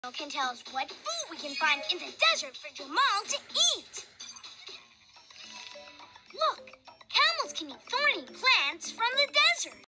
Can tell us what food we can find in the desert for Jamal to eat. Look, camels can eat thorny plants from the desert.